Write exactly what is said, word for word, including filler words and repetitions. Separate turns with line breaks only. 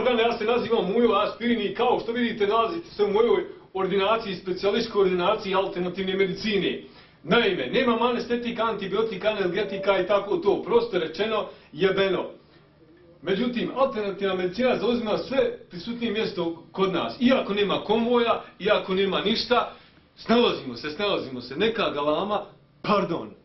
mene, ja se nazivam Mujo Aspirin i kao što vidite nalazite se u mojoj ordinaciji, specijalističkoj ordinaciji alternativne medicine. Naime, nemam anestetika, antibiotika, analgetika i tako to, prosto rečeno jebeno. Međutim, alternativna medicina zauzima sve prisutnije mjesto kod nas. Iako nema konvoja, iako nema ništa, snalazimo se, snalazimo se. Neka galama, pardon,